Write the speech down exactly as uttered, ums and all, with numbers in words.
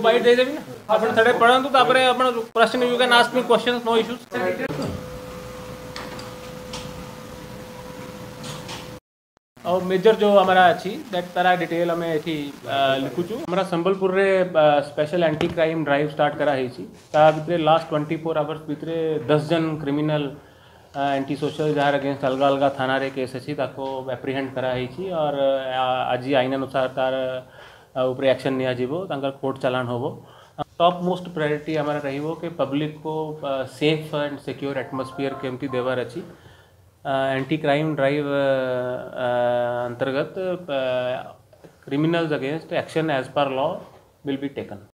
Bite दे देबी ना आपण थोड़े पढ़ंतु तापरे आपण प्रश्न you can ask me questions no issues और मेजर जो हमारा अच्छी दैट तारा डिटेल हमें एठी लिखुचु हमरा संबलपुर रे special anti crime drive start करा हेची ता भितरे लास्ट ट्वेंटी फोर आवर्स भितरे दस जन क्रिमिनल एंटी सोशल जार अगेंस्ट अलग अलग थाना रे केस अच्छी ताको एप्रिहेंड करा हेची और आज आईन अनुसार तार ऊपर एक्शन निया जीवो तांकर कोर्ट चालान होबो टॉप मोस्ट प्रायोरिटी हमारा रहिबो कि पब्लिक को सेफ एंड सिक्योर एटमॉस्फेयर केमती देवार अच्छी एंटी क्राइम ड्राइव अंतर्गत criminals against action as per law will be taken.